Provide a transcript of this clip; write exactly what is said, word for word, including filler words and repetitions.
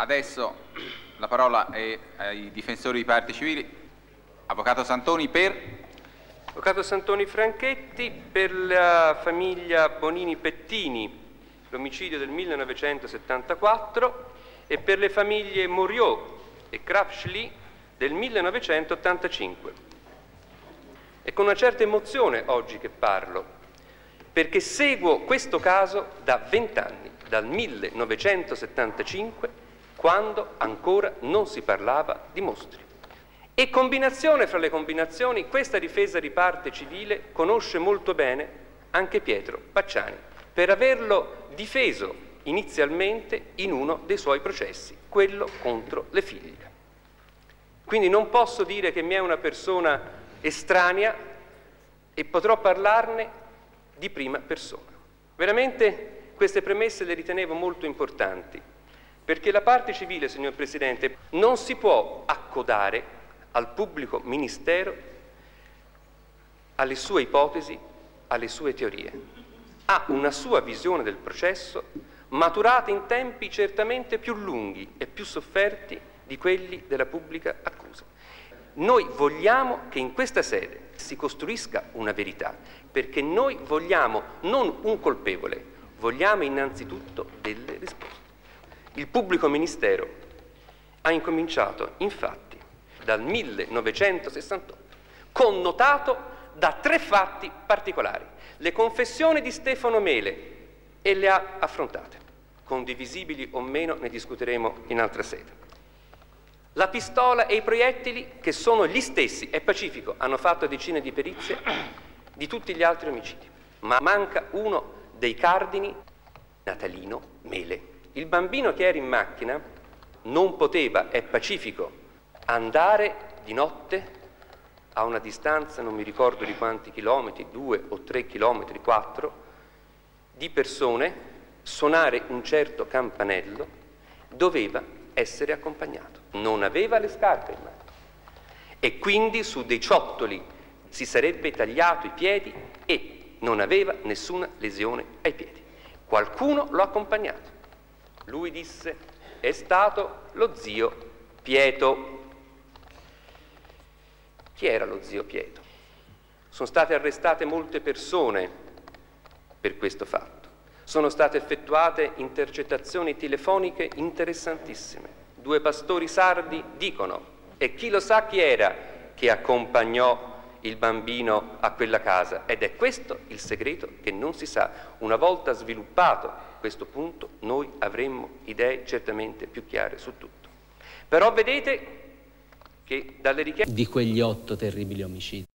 Adesso la parola è ai difensori di parte civili. Avvocato Santoni per... Avvocato Santoni Franchetti, per la famiglia Bonini Pettini, l'omicidio del millenovecentosettantaquattro, e per le famiglie Moriot e Krapschli del millenovecentottantacinque. È con una certa emozione oggi che parlo, perché seguo questo caso da vent'anni, dal millenovecentosettantacinque, quando ancora non si parlava di mostri. E combinazione fra le combinazioni, questa difesa di parte civile conosce molto bene anche Pietro Pacciani, per averlo difeso inizialmente in uno dei suoi processi, quello contro le figlie. Quindi non posso dire che mi è una persona estranea e potrò parlarne di prima persona. Veramente queste premesse le ritenevo molto importanti, perché la parte civile, signor Presidente, non si può accodare al pubblico ministero, alle sue ipotesi, alle sue teorie. Ha una sua visione del processo maturata in tempi certamente più lunghi e più sofferti di quelli della pubblica accusa. Noi vogliamo che in questa sede si costruisca una verità, perché noi vogliamo non un colpevole, vogliamo innanzitutto delle risposte. Il pubblico ministero ha incominciato, infatti, dal millenovecentosessantotto, connotato da tre fatti particolari. Le confessioni di Stefano Mele, e le ha affrontate. Condivisibili o meno ne discuteremo in altra sede. La pistola e i proiettili, che sono gli stessi, è pacifico, hanno fatto decine di perizie, di tutti gli altri omicidi. Ma manca uno dei cardini, Natalino Mele. Il bambino che era in macchina non poteva, è pacifico, andare di notte a una distanza, non mi ricordo di quanti chilometri, due o tre chilometri, quattro, di persone, suonare un certo campanello, doveva essere accompagnato. Non aveva le scarpe in mano e quindi su dei ciottoli si sarebbe tagliato i piedi e non aveva nessuna lesione ai piedi. Qualcuno lo ha accompagnato. Lui disse: è stato lo zio Pieto. Chi era lo zio Pieto? Sono state arrestate molte persone per questo fatto. Sono state effettuate intercettazioni telefoniche interessantissime. Due pastori sardi dicono: e chi lo sa chi era che accompagnò il bambino a quella casa? Ed è questo il segreto che non si sa. Una volta sviluppato questo punto, noi avremmo idee certamente più chiare su tutto. Però vedete che dalle richieste di quegli otto terribili omicidi.